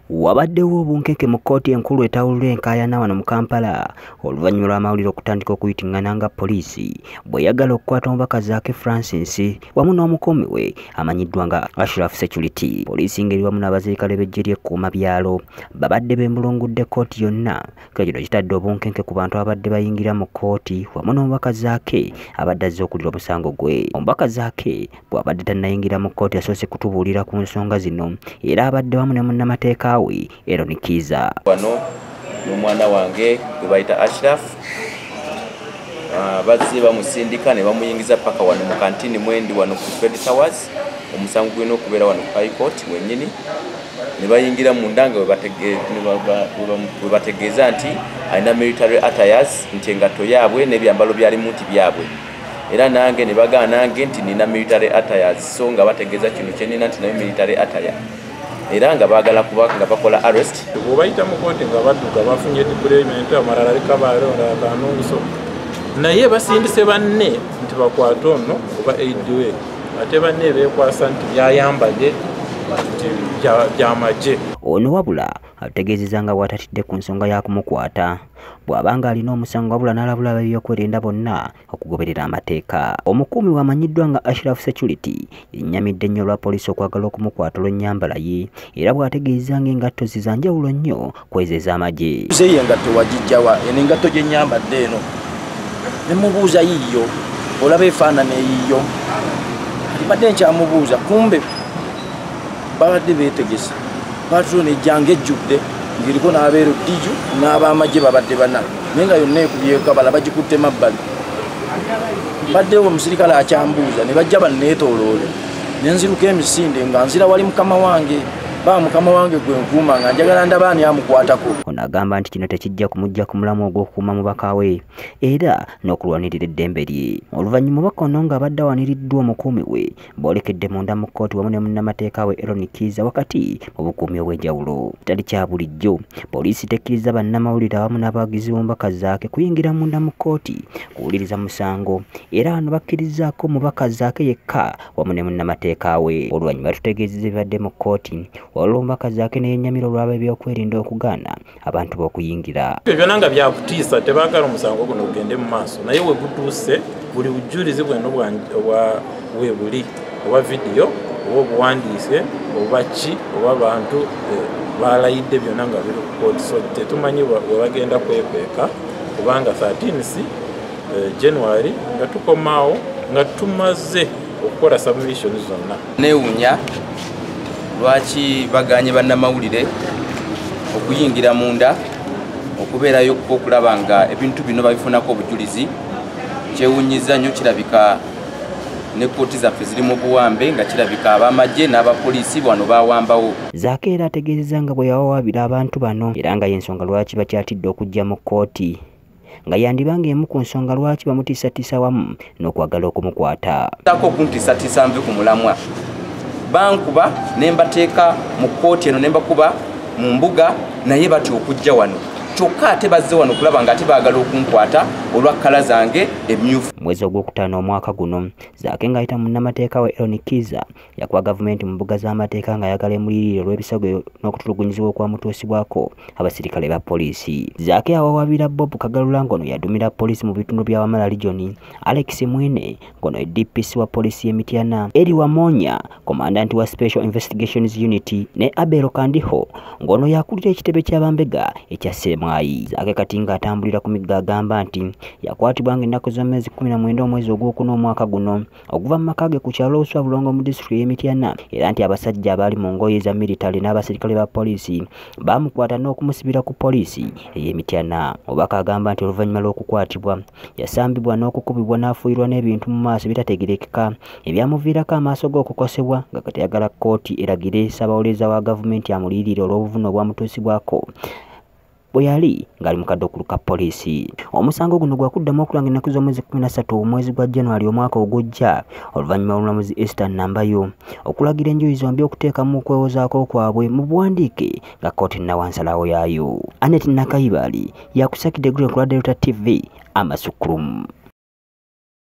Wabaddewo obunkeke mu kkooti enkulu etawulula enkaayana wano mu Kampala oluvannyuma lw'amawulire okutandika okuyitingana nga poliisi bw'eyagala okukwata omubaka Zaake Francis wamu n'omukuumi we amanyiddwa nga Ashraf Security. Poliisi ngeri wamu n'abaserikale b'eggye ly'ekkuuma byalo babadde bembulungudde kkooti yonna, kino kitadde obunkeke ku bantu abadde bayingira mu kkooti wamu n'omubaka Zaake abadde azze okuwulira omusango gwe. Omubaka Zaake bw'abadde tannayingira mu kkooti yasoose kutubuulira ku nsonga zino era abadde wamu ne munnamateeka Aaron Kiza. Wano n'omwana wange gwe bayita Ashraf bazze bamusindika ne bamuyingiza paka wano mu kantini mwendi wano ku Fed Towers. Omusango gulina okubeera wano ku High Court wennyini, ne bayingira mu ndanga we bategeeza nti alina military attires, nti engatto yaabwe n'ebyambalo byalimu nti byabwe, era nange ne bagaana nange nti nina military attires, so nga bategeeza kino kye nina nti nayo military attire, era nga baagala kuba nga bakola arrest. Bw'obayita mu kkooti nga badduka bafunye deployment amalala likabaale ondala kanunguso, naye basindise banne nti bakwate ono oba aidwe, ate banne beekwasa nti byayambadde nti byamagye. Ono wabula ategeezezza nga bw'atatidde ku nsonga ya kumukwata bw'abanga alina omusango wabula n'alabula ab'ebyokwerinda bonna okugoberera amateeka. Omukuumi wamanyiddwa nga Ashraf Security yennyamidde nnyo olwa poliisi okwagala okumukwata olw'ennyambala ye, era bw'ategeezza ng'engatto ze za njawulo nnyo ku ezo ez'amagye. Ye engatto wagijjawa? Eno engatto gye nnyambadde eno. Ne mubuuza yiiyo, olaba efaanana eyiiyo. Mbadde nkyamubuuza, kumbe babadde beetegese. Patron ejjanga ejjudde ngiriko n'abeero diju n'ab'amagye babadde bana, naye nga yonna ekubyeko abala bagikutte mabbali. Baddewo omusirikale akyambuuza ne bajja banneetooloole, ne nziruka emisinde nga nzira wali mukama wange. Mukama wange gwe nkuuma nga njagala ndaba ani amukwatako. Ono agamba nti kino tekijja kumujja ku mulamu ogw'okukuuma mubaka we era n'okulwanirira eddembe lye. Oluvannyuma omubaka ono ng'abadde awaniriddwa omukuumi we boolekedde munda mu kkooti wamu ne munnamateeka we Aaron Kiza wakati mu bukuumi obw'enjawulo. Kitali kya bulijjo, poliisi tekkiriza bannamawulire awamu n'abawagizi b'omubaka Zaake kuyingira munda mu kkooti kuwuliriza musango, era bano bakkirizzaako omubaka Zaake yekka wamu ne munnamateeka we. Oluvannyuma tutegeezezza ebibadde mu kkooti waliwo omubaka Zaake n'ennyamira olw'ab'ebyokwerinda okugaana abantu b'okuyingira. Ebyo byonna nga byakutiisa, tebaagala omusango guno gugende mu maaso, naye we gutuuse buli bujulizi bwonna we buli oba vidiyo oba obuwandiise oba ki oba bantu balayidde byonna nga biri ku kkooti, so tetumanyi we bagenda kwekweka kubanga 13 January nga tukomaawo nga tumaze okukola submission zonna. Neewuunya lwaki baganye bannamawulire okuyingira munda okubeerayo okulaba nga ebintu bino babifunako obujulizi. Kyewuunyiza nnyo, kirabika ne kkooti zaffe ziri mu buwambe nga kirabika ab'amagye n'abapoliisi wano bawambawo. Zaake era ategeezezza nga bwe yawawaabira abantu bano era nga y'ensonga lwaki bakyatidde okujja mu kkooti, nga yandibanga emu ku nsonga lwaki bamutiisatiisa wamu n'okwagala okumukwata. Tako okuntiisatiisa nve ku mulamwa, bankuba ne mbateeka mu kkooti eno ne mbakuba mu mbuga, naye batya okujja wano kyokka ate bazze wano okulaba nga ate baagala okunkwata olwa kkala zange emmyufu. Mwezi ogwokutaano omwaka guno Zaake ng'ayita munnamateeka we Aaron Kiza yakuba gavumenti mu mbuga z'amateeka ng'ayagala emulirire olw'ebisago n'okutulugunyizibwa okwamutuusibwako abasirikale ba poliisi. Zaake awawaabira Bob Kagalula ngono yadumira poliisi mu bitundu bya Wamala Region, Alex Mwine ngono ye DPC wa poliisi y'e Mityana, Eri Wamonya komandanti wa Special Investigations Unit ne Abel Kandiho ngono yakulira ekitebe ky'abambega ekya Semwayi. Zaake kati ng'atambulira ku migga agamba nti yakwatibwa ng'ennaku z'omwezi 19 omwezi ogwokuna omwaka guno okuva mu maka ge ku kyalo Oswa Bulongo mu disitulikiti y'e Mityana, era nti abasajja abaali mu ngoye za military n'abasirikale ba poliisi bamukwata n'okumusibira ku poliisi ey'e Mityana. Obaka agamba nti oluvannyuma lw'okukwatibwa yasambibwa n'okukubibwa n'afuuyirwa n'ebintu mu maaso ebitategerekeka ebyamuviirako amaaso g'okukosebwa, nga kati ayagala kkooti eragire ssaabawolereza wa gavumenti amuliyirire olw'obuvune obwamutuusibwako bwe yali ng'ali mu kadduukulu ka poliisi. Omusango guno gwakuddamu okulanga ennaku z'omwezi 13 omwezi gwa January omwaka ogujja, oluvannyuma lw'omulamuzi Esther Nambayo okulagira enjuyi zombi okuteekamu okwewozaako kwabwe mu buwandiike nga kkooti nnawansalawo yaayo. Annette Nakayibali yakusakidde Gulu ku Delta TV Amasukulumu.